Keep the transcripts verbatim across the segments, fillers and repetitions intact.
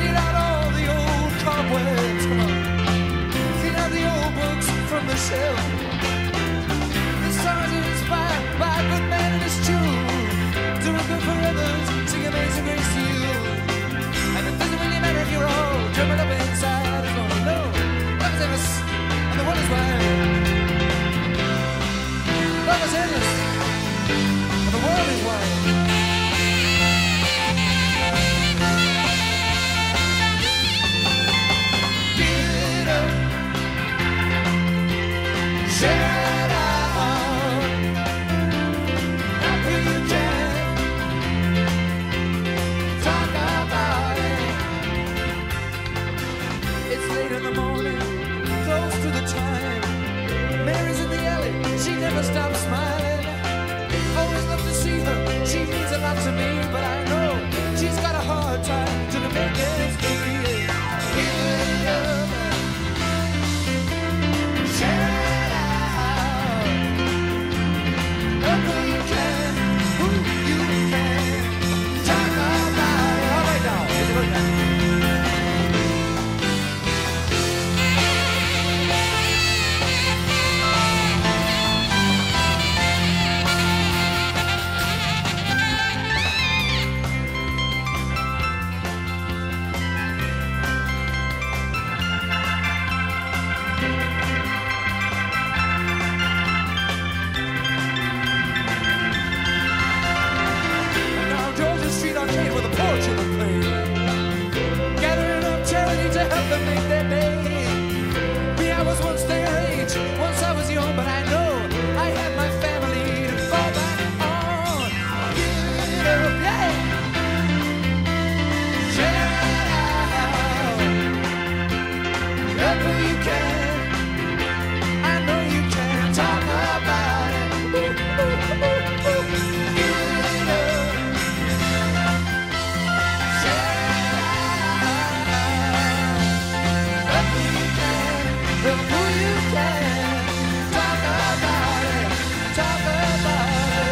get out all the old cobwebs, come on. Clean out the old books from the shelf. The stars are inspired by a good man and his tune. Doing good for others, sing amazing grace to you. And it doesn't really matter if you're all driven up inside, as long as you know love is endless and the world is wide. Love is endless and the world is wide. Share it out, after you can. Talk about it. It's late in the morning, close to the time. Mary's in the alley, she never stops smiling. Always love to see her, she means a lot to me. But I know she's got a hard time to make ends meet. Give it up, share it.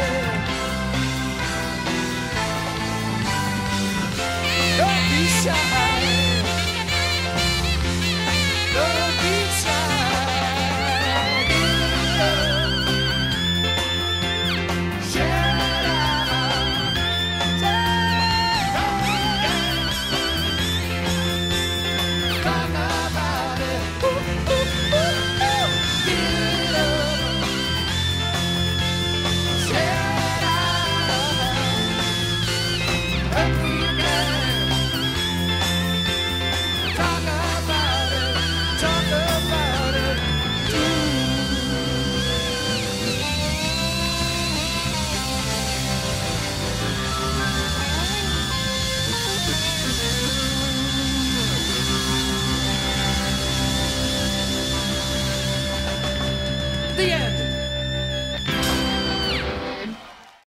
Shine.